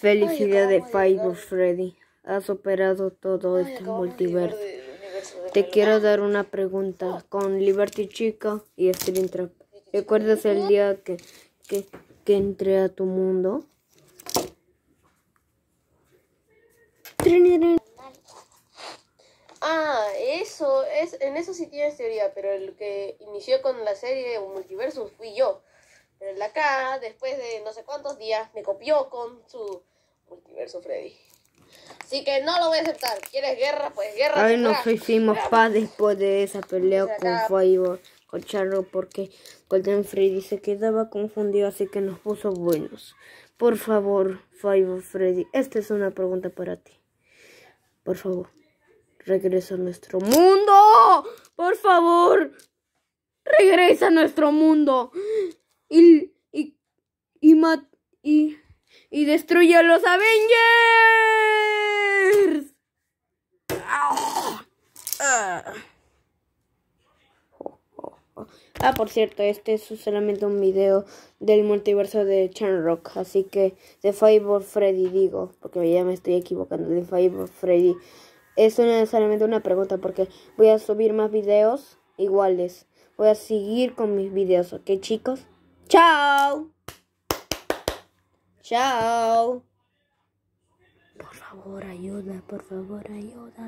Felicidades, Five Freddy. Has superado todo este multiverso. Te quiero dar una pregunta con Liberty Chica y Springtrap. ¿Recuerdas el día que entré a tu mundo? Eso es, en eso sí tienes teoría, pero el que inició con la serie Multiverso fui yo. Pero el acá, después de no sé cuántos días, me copió con su Multiverso Freddy. Así que no lo voy a aceptar. ¿Quieres guerra? Pues guerra. Ay, nos hicimos paz después de esa pelea con Five, con Charro, porque Golden Freddy se quedaba confundido, así que nos puso buenos. Por favor, Five Freddy, esta es una pregunta para ti. Por favor, regresa a nuestro mundo. Por favor, regresa a nuestro mundo. Y destruye a los Avengers. Por cierto, este es solamente un video del multiverso de Shamrock, así que de Five Freddy digo, porque ya me estoy equivocando, de Five Freddy. Es solamente una pregunta porque voy a subir más videos iguales. Voy a seguir con mis videos, ¿ok, chicos? ¡Chao! ¡Chao! Por favor, ayuda, por favor, ayuda.